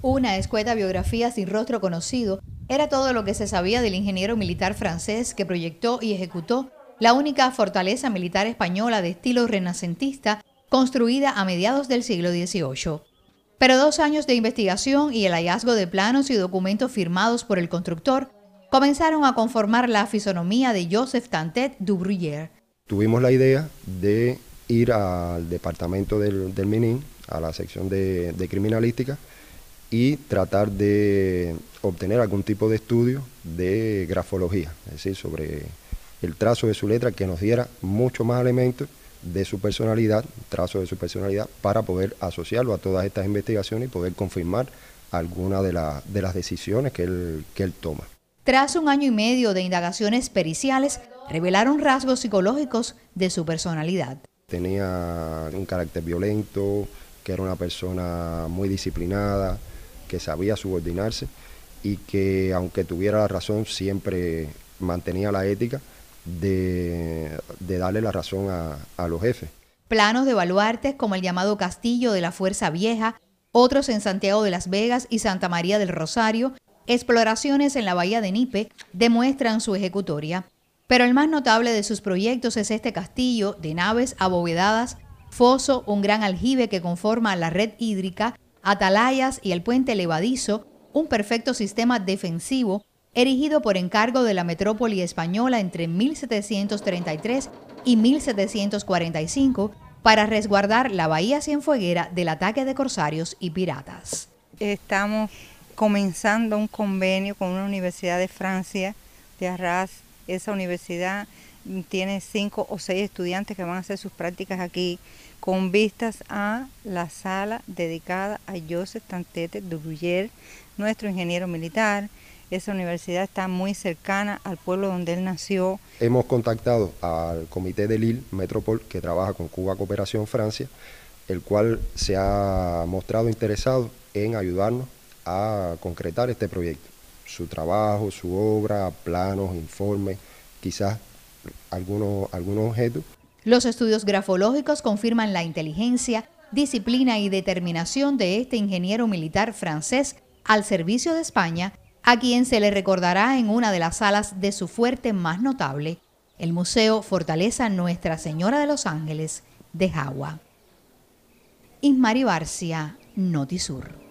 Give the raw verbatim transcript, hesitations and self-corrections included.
Una escueta biografía sin rostro conocido era todo lo que se sabía del ingeniero militar francés que proyectó y ejecutó la única fortaleza militar española de estilo renacentista construida a mediados del siglo dieciocho. Pero dos años de investigación y el hallazgo de planos y documentos firmados por el constructor comenzaron a conformar la fisonomía de Joseph Tantet du Bruyère. Tuvimos la idea de ir al departamento del, del Minin, a la sección de, de criminalística, y tratar de obtener algún tipo de estudio de grafología, es decir, sobre el trazo de su letra, que nos diera mucho más elementos de su personalidad, trazo de su personalidad, para poder asociarlo a todas estas investigaciones y poder confirmar algunas de, la, de las decisiones que él, que él toma. Tras un año y medio de indagaciones periciales, revelaron rasgos psicológicos de su personalidad. Tenía un carácter violento, que era una persona muy disciplinada, que sabía subordinarse y que, aunque tuviera la razón, siempre mantenía la ética de, de darle la razón a, a los jefes. Planos de baluartes como el llamado Castillo de la Fuerza Vieja, otros en Santiago de las Vegas y Santa María del Rosario, exploraciones en la bahía de Nipe demuestran su ejecutoria. Pero el más notable de sus proyectos es este castillo de naves abovedadas, foso, un gran aljibe que conforma la red hídrica, atalayas y el puente levadizo, un perfecto sistema defensivo erigido por encargo de la metrópoli española entre mil setecientos treinta y tres y mil setecientos cuarenta y cinco para resguardar la bahía Cienfueguera del ataque de corsarios y piratas. Estamos comenzando un convenio con una universidad de Francia, de Arras. Esa universidad tiene cinco o seis estudiantes que van a hacer sus prácticas aquí, con vistas a la sala dedicada a Joseph Tantet du Bruyère, nuestro ingeniero militar. Esa universidad está muy cercana al pueblo donde él nació. Hemos contactado al comité de Lille Metropol, que trabaja con Cuba Cooperación Francia, el cual se ha mostrado interesado en ayudarnos a concretar este proyecto. Su trabajo, su obra, planos, informes, quizás algunos, algunos objetos. Los estudios grafológicos confirman la inteligencia, disciplina y determinación de este ingeniero militar francés al servicio de España, a quien se le recordará en una de las salas de su fuerte más notable, el Museo Fortaleza Nuestra Señora de los Ángeles de Jagua. Ismari Barcia, Notisur.